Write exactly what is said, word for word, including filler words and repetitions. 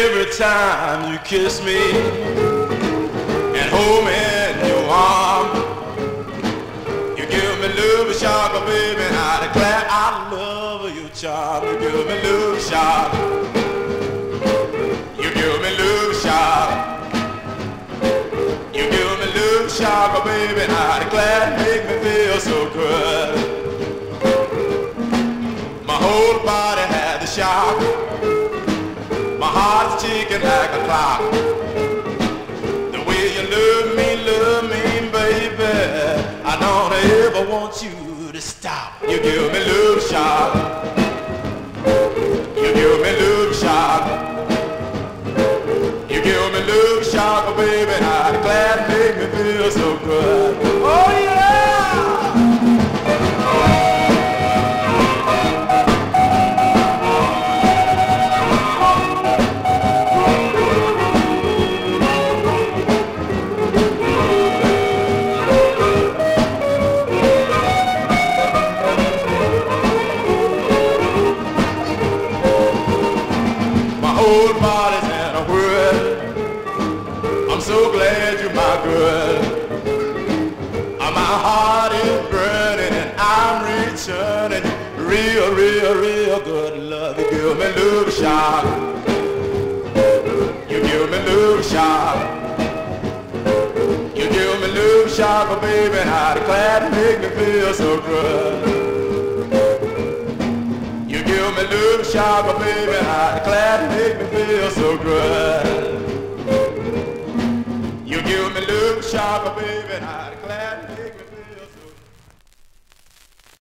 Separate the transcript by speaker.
Speaker 1: Every time you kiss me and hold me in your arm, you give me love shock, baby, and I declare I love your charm. You give me love shock. You give me love shock. You give me love shock, baby, and I declare make me feel so good. My whole body had the shock. My heart's ticking like a clock. The way you love me, love me, baby, I don't ever want you to stop. You give me love shock. You give me love shock. You give me love shock, baby, and I'm glad to make me feel so good. Oh yeah! Whole body's in a whirl. I'm so glad you're my girl. My heart is burning and I'm returning real, real, real good love. You give me love shock. You give me love shock. You give me love shock, baby, and I declare to make me feel so good. You give me love shock, baby, I declare to make me feel so good. You give me love shock, baby, I